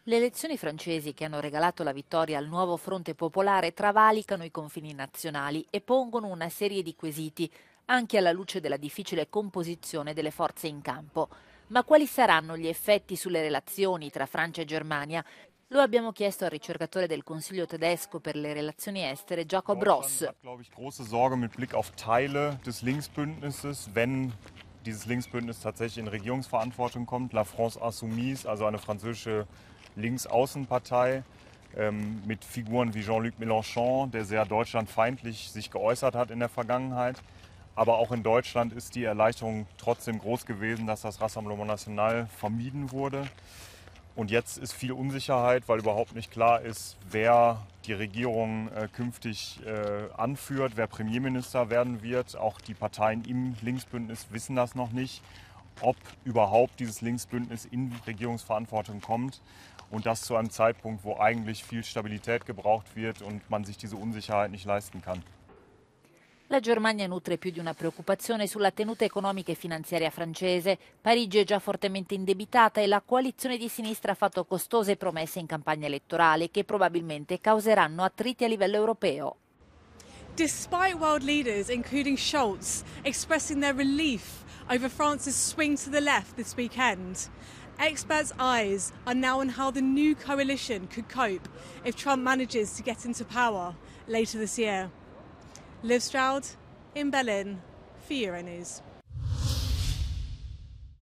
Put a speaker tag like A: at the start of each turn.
A: Le elezioni francesi che hanno regalato la vittoria al nuovo fronte popolare travalicano i confini nazionali e pongono una serie di quesiti, anche alla luce della difficile composizione delle forze in campo. Ma quali saranno gli effetti sulle relazioni tra Francia e Germania? Lo abbiamo chiesto al ricercatore del Consiglio tedesco per le relazioni estere, Jacob
B: Deutschland
A: Ross.
B: hat, glaube ich, große Sorge mit Blick auf Teile des Linksbündnisses, wenn dieses Linksbündnis tatsächlich in Regierungsverantwortung kommt. La France Insoumise, also eine französische Linksaußenpartei mit Figuren wie Jean-Luc Mélenchon, der sehr deutschlandfeindlich sich geäußert hat in der Vergangenheit. Aber auch in Deutschland ist die Erleichterung trotzdem groß gewesen, dass das Rassemblement National vermieden wurde. Und jetzt ist viel Unsicherheit, weil überhaupt nicht klar ist, wer die Regierung künftig anführt, wer Premierminister werden wird. Auch die Parteien im Linksbündnis wissen das noch nicht, ob überhaupt dieses Linksbündnis in Regierungsverantwortung kommt. Und das zu einem Zeitpunkt, wo eigentlich viel Stabilität gebraucht wird und man sich diese Unsicherheit nicht leisten kann.
A: La Germania nutre più di una preoccupazione sulla tenuta economica e finanziaria francese. Parigi è già fortemente indebitata e la coalizione di sinistra ha fatto costose promesse in campagna elettorale che probabilmente causeranno attriti a livello europeo.
C: Despite world leaders, including Scholz, expressing their relief over France's swing to the left this weekend, experts' eyes are now on how the new coalition could cope if Trump manages to get into power later this year. Liv Stroud in Berlin for Euronews.